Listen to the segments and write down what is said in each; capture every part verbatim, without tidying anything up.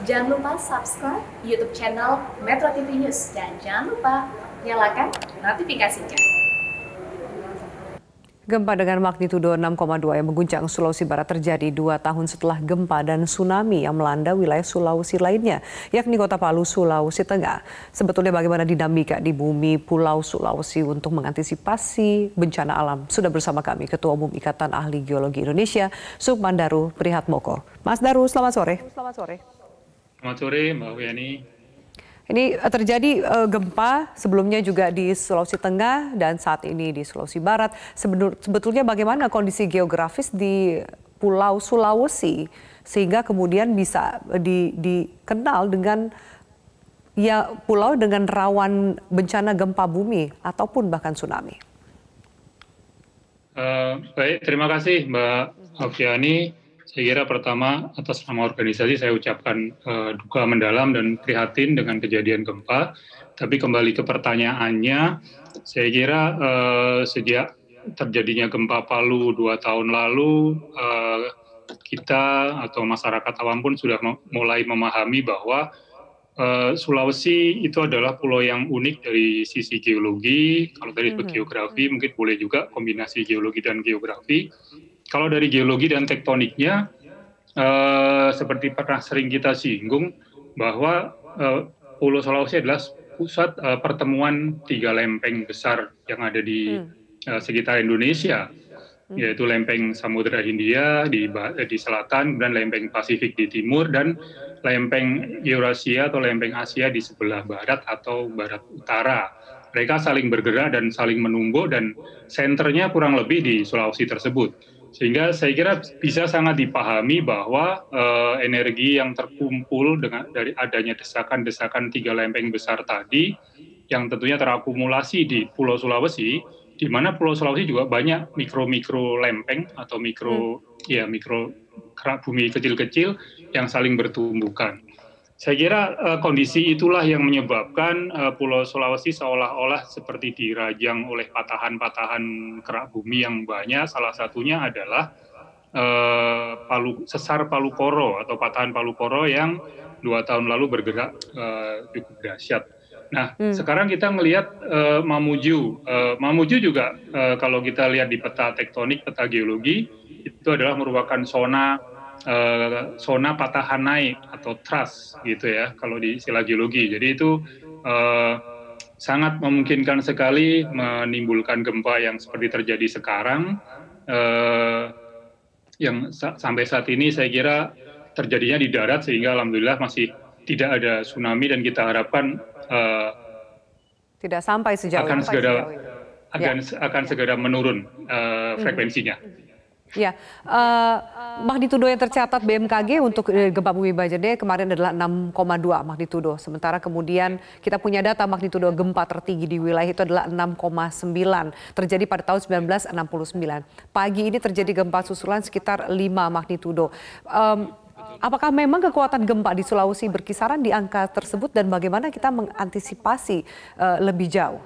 Jangan lupa subscribe YouTube channel Metro T V News dan jangan lupa nyalakan notifikasinya. Gempa dengan magnitudo enam koma dua yang mengguncang Sulawesi Barat terjadi dua tahun setelah gempa dan tsunami yang melanda wilayah Sulawesi lainnya, yakni Kota Palu, Sulawesi Tengah. Sebetulnya bagaimana dinamika di bumi Pulau Sulawesi untuk mengantisipasi bencana alam? Sudah bersama kami Ketua Umum Ikatan Ahli Geologi Indonesia, Sukman Daru Prihatmoko. Mas Daru, selamat sore. Selamat sore. Selamat sore, Mbak Wiani. Ini terjadi uh, gempa sebelumnya juga di Sulawesi Tengah dan saat ini di Sulawesi Barat. Sebetulnya bagaimana kondisi geografis di Pulau Sulawesi sehingga kemudian bisa di, dikenal dengan ya pulau dengan rawan bencana gempa bumi ataupun bahkan tsunami? Uh, baik, terima kasih Mbak Alfiani. Saya kira pertama atas nama organisasi saya ucapkan uh, duka mendalam dan prihatin dengan kejadian gempa. Tapi kembali ke pertanyaannya, saya kira uh, sejak terjadinya gempa Palu dua tahun lalu, uh, kita atau masyarakat awam pun sudah mulai memahami bahwa uh, Sulawesi itu adalah pulau yang unik dari sisi geologi. Kalau dari mm-hmm. geografi mungkin boleh juga kombinasi geologi dan geografi. Kalau dari geologi dan tektoniknya, eh, seperti pernah sering kita singgung, bahwa eh, Pulau Sulawesi adalah pusat eh, pertemuan tiga lempeng besar yang ada di hmm. eh, sekitar Indonesia, hmm. yaitu lempeng Samudra Hindia di, di selatan, dan lempeng Pasifik di timur, dan lempeng Eurasia atau lempeng Asia di sebelah barat atau barat utara. Mereka saling bergerak dan saling menumbuk, dan senternya kurang lebih di Sulawesi tersebut. Sehingga saya kira bisa sangat dipahami bahwa uh, energi yang terkumpul dengan dari adanya desakan-desakan tiga lempeng besar tadi, yang tentunya terakumulasi di Pulau Sulawesi, di mana Pulau Sulawesi juga banyak mikro-mikro lempeng atau mikro hmm. ya mikro kerak bumi kecil-kecil yang saling bertumbukan. Saya kira uh, kondisi itulah yang menyebabkan uh, Pulau Sulawesi seolah-olah seperti dirajang oleh patahan-patahan kerak bumi yang banyak. Salah satunya adalah uh, Palu, sesar Palu Koro atau patahan Palu Koro yang dua tahun lalu bergerak uh, cukup dahsyat. Nah, hmm. sekarang kita melihat uh, Mamuju. Uh, Mamuju juga uh, kalau kita lihat di peta tektonik, peta geologi, itu adalah merupakan zona Uh, zona patahan naik atau thrust gitu ya kalau di istilah geologi. Jadi itu uh, sangat memungkinkan sekali menimbulkan gempa yang seperti terjadi sekarang, uh, yang sa sampai saat ini saya kira terjadinya di darat, sehingga alhamdulillah masih tidak ada tsunami, dan kita harapkan uh, tidak sampai sejauh akan itu, segera sejauh itu. akan ya. akan ya. segera menurun uh, frekuensinya. Hmm. Ya, uh, magnitudo yang tercatat B M K G untuk gempa bumi Bajende kemarin adalah enam koma dua magnitudo. Sementara kemudian kita punya data magnitudo gempa tertinggi di wilayah itu adalah enam koma sembilan. Terjadi pada tahun seribu sembilan ratus enam puluh sembilan. Pagi ini terjadi gempa susulan sekitar lima magnitudo. Um, apakah memang kekuatan gempa di Sulawesi berkisaran di angka tersebut, dan bagaimana kita mengantisipasi uh, lebih jauh?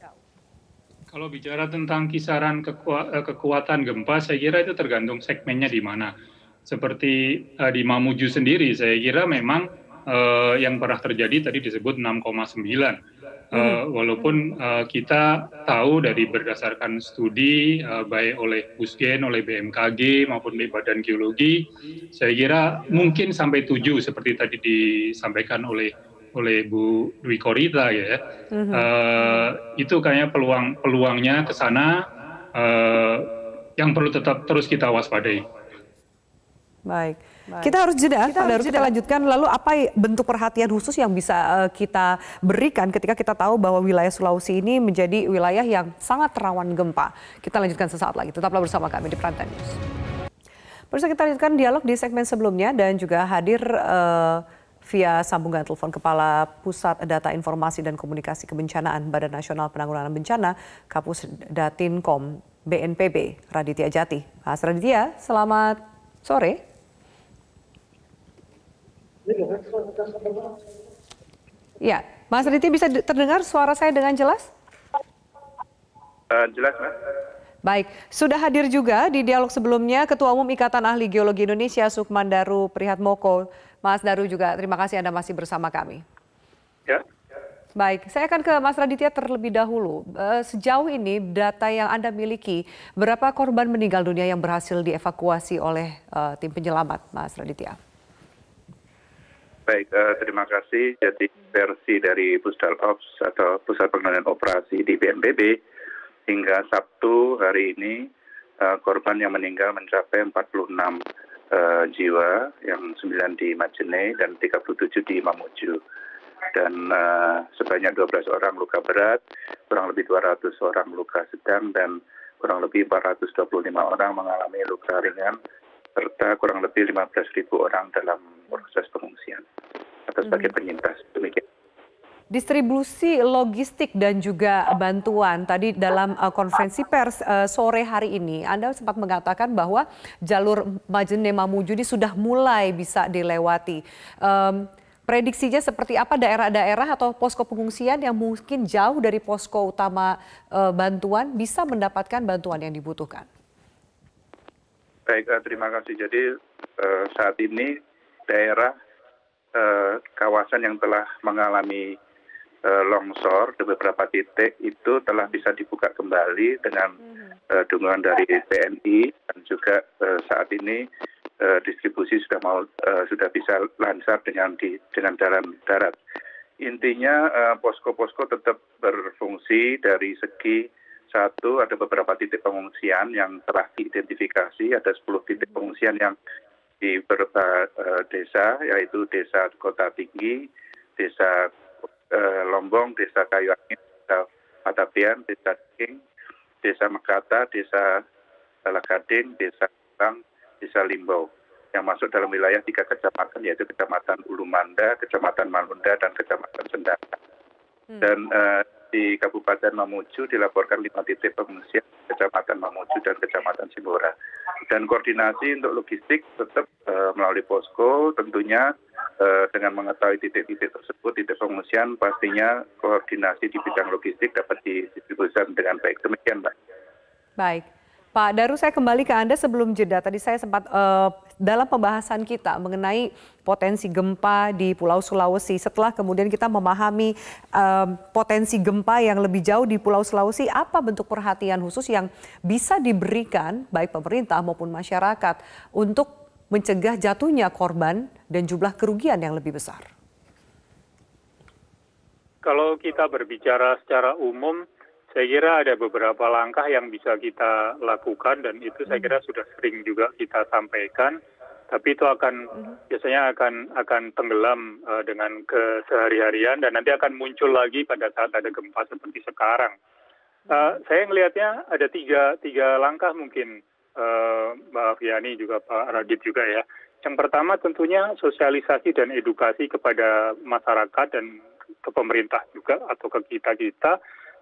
Kalau bicara tentang kisaran kekuatan gempa, saya kira itu tergantung segmennya di mana. Seperti uh, di Mamuju sendiri, saya kira memang uh, yang pernah terjadi tadi disebut enam koma sembilan. Uh, walaupun uh, kita tahu dari berdasarkan studi uh, baik oleh Pusgen, oleh B M K G maupun oleh Badan Geologi, saya kira mungkin sampai tujuh seperti tadi disampaikan oleh oleh Bu Dwi Korita ya, mm-hmm. uh, itu kayaknya peluang peluangnya ke sana uh, yang perlu tetap terus kita waspadai. Baik, Baik. kita harus jeda. Kita, harus kita lanjutkan. Lalu apa bentuk perhatian khusus yang bisa uh, kita berikan ketika kita tahu bahwa wilayah Sulawesi ini menjadi wilayah yang sangat rawan gempa? Kita lanjutkan sesaat lagi. Tetaplah bersama kami di Prime Time News. Pemirsa, kita lanjutkan dialog di segmen sebelumnya dan juga hadir Uh, via sambungan telepon Kepala Pusat Data Informasi dan Komunikasi Kebencanaan Badan Nasional Penanggulangan Bencana Kapus Datinkom B N P B, Raditya Jati. Mas Raditya, selamat sore. Ya, Mas Raditya, bisa terdengar suara saya dengan jelas? Uh, jelas, Mas. Baik, sudah hadir juga di dialog sebelumnya Ketua Umum Ikatan Ahli Geologi Indonesia Sukman Daru Prihatmoko. Mas Daru juga terima kasih Anda masih bersama kami. Ya. Baik, saya akan ke Mas Raditya terlebih dahulu. Sejauh ini data yang Anda miliki, berapa korban meninggal dunia yang berhasil dievakuasi oleh uh, tim penyelamat, Mas Raditya? Baik, uh, terima kasih. Jadi versi dari Pusdal Ops atau Pusat Pengendalian Operasi di B N P B hingga Sabtu hari ini uh, korban yang meninggal mencapai empat puluh enam uh, jiwa, yang sembilan di Majene dan tiga puluh tujuh di Mamuju. Dan uh, sebanyak dua belas orang luka berat, kurang lebih dua ratus orang luka sedang, dan kurang lebih empat ratus dua puluh lima orang mengalami luka ringan, serta kurang lebih lima belas ribu orang dalam proses pengungsian atau sebagai penyintas. Demikian. Distribusi logistik dan juga bantuan tadi dalam uh, konferensi pers uh, sore hari ini, Anda sempat mengatakan bahwa jalur Majene Mamuju ini sudah mulai bisa dilewati. Um, prediksinya seperti apa daerah-daerah atau posko pengungsian yang mungkin jauh dari posko utama uh, bantuan bisa mendapatkan bantuan yang dibutuhkan? Baik, uh, terima kasih. Jadi uh, saat ini daerah uh, kawasan yang telah mengalami uh, longsor di beberapa titik itu telah bisa dibuka kembali dengan uh, dukungan dari T N I, dan juga uh, saat ini uh, distribusi sudah mau uh, sudah bisa lancar dengan di dengan jalan darat. Intinya uh, posko-posko tetap berfungsi dari segi satu, ada beberapa titik pengungsian yang telah diidentifikasi, ada sepuluh titik pengungsian yang di beberapa uh, desa, yaitu Desa Kota Tinggi, Desa uh, Lombong, Desa Kayu Angin, Desa Patapian, Desa King, Desa Mekata, Desa Lagading, Desa Bang, Desa Limbau, yang masuk dalam wilayah tiga kecamatan, yaitu Kecamatan Ulumanda, Kecamatan Malunda, dan Kecamatan Sendana. Hmm. Dan uh, di Kabupaten Mamuju dilaporkan lima titik pengungsian, Kecamatan Mamuju dan Kecamatan Simbora. Dan koordinasi untuk logistik tetap uh, melalui posko, tentunya uh, dengan mengetahui titik-titik tersebut, titik pengungsian, pastinya koordinasi di bidang logistik dapat didistribusikan dengan baik. Demikian, Mbak. Baik. Pak Daru, saya kembali ke Anda sebelum jeda. Tadi saya sempat uh, dalam pembahasan kita mengenai potensi gempa di Pulau Sulawesi. Setelah kemudian kita memahami uh, potensi gempa yang lebih jauh di Pulau Sulawesi, apa bentuk perhatian khusus yang bisa diberikan baik pemerintah maupun masyarakat untuk mencegah jatuhnya korban dan jumlah kerugian yang lebih besar? Kalau kita berbicara secara umum, saya kira ada beberapa langkah yang bisa kita lakukan, dan itu saya kira sudah sering juga kita sampaikan. Tapi itu akan biasanya akan akan tenggelam uh, dengan kesehari-harian, dan nanti akan muncul lagi pada saat ada gempa seperti sekarang. Uh, saya melihatnya ada tiga tiga langkah mungkin, uh, Mbak Afiani juga Pak Radit juga ya. Yang pertama tentunya sosialisasi dan edukasi kepada masyarakat dan ke pemerintah juga atau ke kita kita.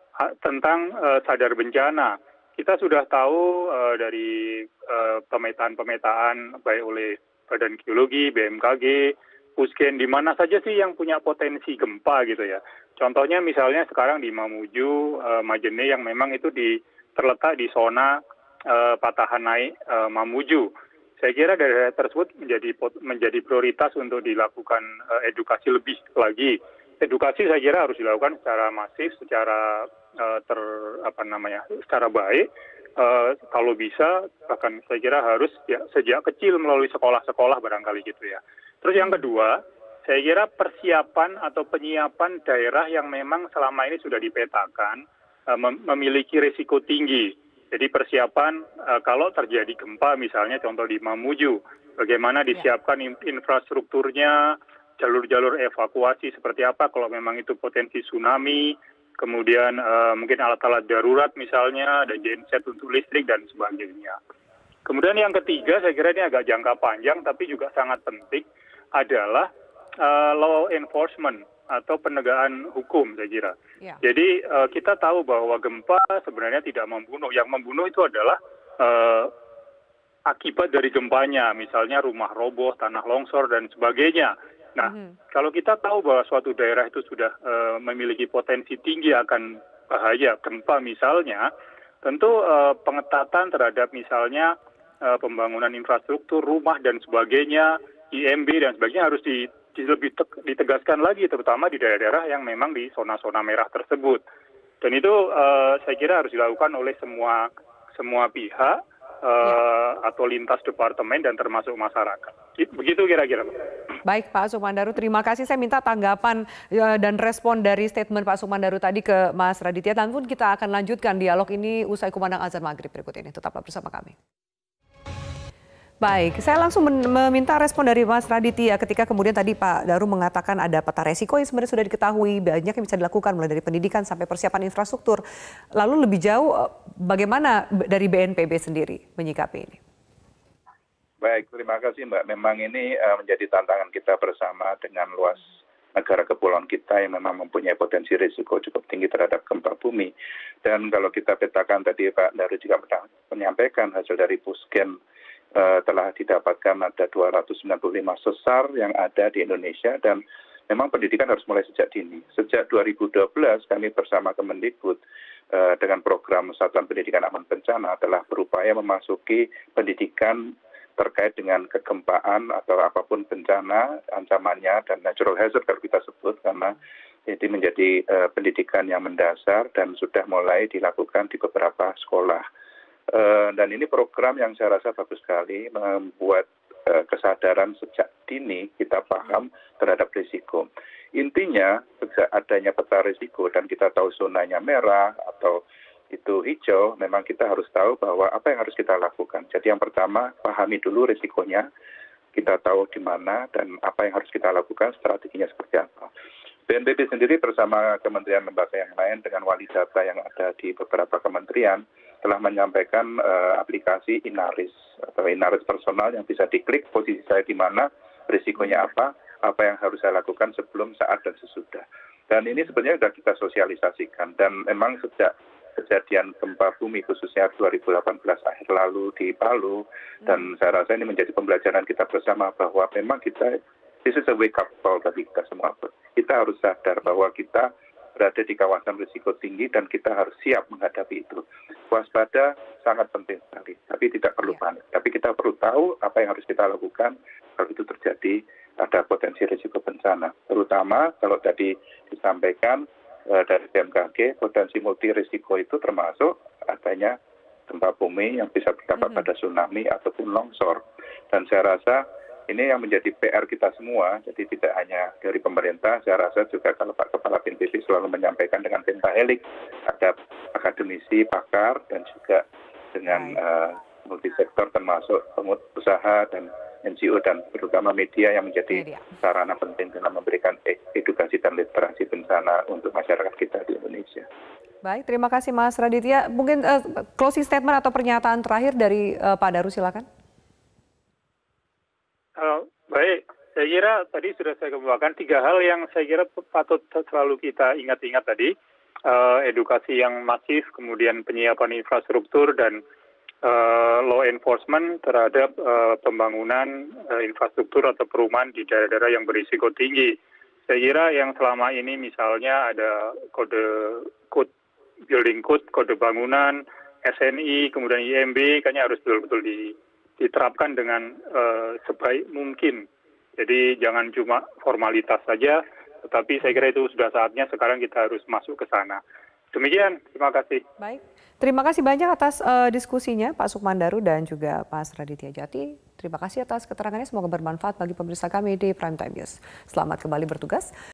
Tentang uh, sadar bencana. Kita sudah tahu uh, dari uh, pemetaan-pemetaan baik oleh Badan Geologi, B M K G, Pusken, di mana saja sih yang punya potensi gempa gitu ya. Contohnya misalnya sekarang di Mamuju, uh, Majene yang memang itu di, terletak di zona uh, patahan naik uh, Mamuju. Saya kira daerah tersebut menjadi menjadi prioritas untuk dilakukan uh, edukasi lebih lagi. Edukasi saya kira harus dilakukan secara masif, secara uh, ter apa namanya, secara baik. Uh, kalau bisa, bahkan saya kira harus ya sejak kecil melalui sekolah-sekolah barangkali gitu ya. Terus yang kedua, saya kira persiapan atau penyiapan daerah yang memang selama ini sudah dipetakan uh, mem memiliki risiko tinggi. Jadi persiapan uh, kalau terjadi gempa misalnya contoh di Mamuju, bagaimana disiapkan in infrastrukturnya, jalur-jalur evakuasi seperti apa kalau memang itu potensi tsunami, kemudian uh, mungkin alat-alat darurat misalnya, ada genset untuk listrik dan sebagainya. Kemudian yang ketiga, saya kira ini agak jangka panjang tapi juga sangat penting, adalah uh, law enforcement atau penegakan hukum saya kira. Ya. Jadi uh, kita tahu bahwa gempa sebenarnya tidak membunuh, yang membunuh itu adalah uh, akibat dari gempanya, misalnya rumah roboh, tanah longsor dan sebagainya. Nah, mm-hmm. kalau kita tahu bahwa suatu daerah itu sudah uh, memiliki potensi tinggi akan bahaya gempa misalnya, tentu uh, pengetatan terhadap misalnya uh, pembangunan infrastruktur, rumah dan sebagainya I M B dan sebagainya harus di, di lebih te, ditegaskan lagi, terutama di daerah-daerah yang memang di zona-zona merah tersebut. Dan itu uh, saya kira harus dilakukan oleh semua semua pihak uh, ya. atau lintas departemen dan termasuk masyarakat. Begitu kira-kira. Baik Pak Sukmandaru, terima kasih. Saya minta tanggapan ya, dan respon dari statement Pak Sukmandaru tadi ke Mas Raditya. Dan pun kita akan lanjutkan dialog ini usai kumandang azan maghrib berikut ini. Tetaplah bersama kami. Baik, saya langsung meminta respon dari Mas Raditya ketika kemudian tadi Pak Daru mengatakan ada peta resiko yang sebenarnya sudah diketahui, banyak yang bisa dilakukan mulai dari pendidikan sampai persiapan infrastruktur. Lalu lebih jauh bagaimana dari B N P B sendiri menyikapi ini? Baik, terima kasih Mbak. Memang ini uh, menjadi tantangan kita bersama dengan luas negara kepulauan kita yang memang mempunyai potensi risiko cukup tinggi terhadap gempa bumi. Dan kalau kita petakan tadi Pak Daru juga menyampaikan hasil dari Pusgen uh, telah didapatkan ada dua ratus sembilan puluh lima sesar yang ada di Indonesia dan memang pendidikan harus mulai sejak dini. Sejak dua ribu dua belas kami bersama Kemendikbud uh, dengan program Satuan Pendidikan Aman Bencana telah berupaya memasuki pendidikan terkait dengan kegempaan atau apapun bencana, ancamannya, dan natural hazard kalau kita sebut, karena ini menjadi uh, pendidikan yang mendasar dan sudah mulai dilakukan di beberapa sekolah. Uh, dan ini program yang saya rasa bagus sekali, membuat uh, kesadaran sejak dini kita paham terhadap risiko. Intinya, sejak adanya peta risiko dan kita tahu zonanya merah atau itu hijau, memang kita harus tahu bahwa apa yang harus kita lakukan. Jadi yang pertama, pahami dulu risikonya, kita tahu di mana dan apa yang harus kita lakukan, strateginya seperti apa. B N P B sendiri bersama kementerian lembaga yang lain dengan wali data yang ada di beberapa kementerian telah menyampaikan uh, aplikasi Inaris atau Inaris personal yang bisa diklik posisi saya di mana, risikonya apa, apa yang harus saya lakukan sebelum, saat, dan sesudah. Dan ini sebenarnya sudah kita sosialisasikan dan memang sejak kejadian gempa bumi khususnya dua ribu delapan belas akhir lalu di Palu hmm. dan saya rasa ini menjadi pembelajaran kita bersama bahwa memang kita this is a wake up call bagi kita semua. Kita harus sadar bahwa kita berada di kawasan risiko tinggi dan kita harus siap menghadapi itu. Waspada sangat penting sekali, tapi tidak perlu panik. Tapi kita perlu tahu apa yang harus kita lakukan kalau itu terjadi ada potensi risiko bencana. Terutama kalau tadi disampaikan dari B M K G, potensi multi risiko itu termasuk adanya gempa bumi yang bisa berdampak mm-hmm. pada tsunami ataupun longsor. Dan saya rasa ini yang menjadi P R kita semua, jadi tidak hanya dari pemerintah, saya rasa juga kalau Pak Kepala B N P B selalu menyampaikan dengan pentahelik, ada akademisi, pakar, dan juga dengan uh, multisektor termasuk pengusaha dan N G O dan terutama media yang menjadi media. sarana penting dalam memberikan edukasi dan literasi bencana untuk masyarakat kita di Indonesia. Baik, terima kasih Mas Raditya. Mungkin uh, closing statement atau pernyataan terakhir dari uh, Pak Daru, silakan. Uh, baik, saya kira tadi sudah saya kemukakan tiga hal yang saya kira patut selalu kita ingat-ingat tadi. Uh, edukasi yang masif, kemudian penyiapan infrastruktur, dan Uh, law enforcement terhadap uh, pembangunan uh, infrastruktur atau perumahan di daerah-daerah yang berisiko tinggi. Saya kira yang selama ini misalnya ada kode code building code, kode bangunan, S N I, kemudian I M B, kayaknya harus betul-betul diterapkan dengan uh, sebaik mungkin. Jadi jangan cuma formalitas saja, tetapi saya kira itu sudah saatnya sekarang kita harus masuk ke sana. Demikian, terima kasih. Baik, terima kasih banyak atas uh, diskusinya Pak Sukmandaru dan juga Mas Raditya Djati. Terima kasih atas keterangannya, semoga bermanfaat bagi pemirsa kami di Prime Time News. Selamat kembali bertugas.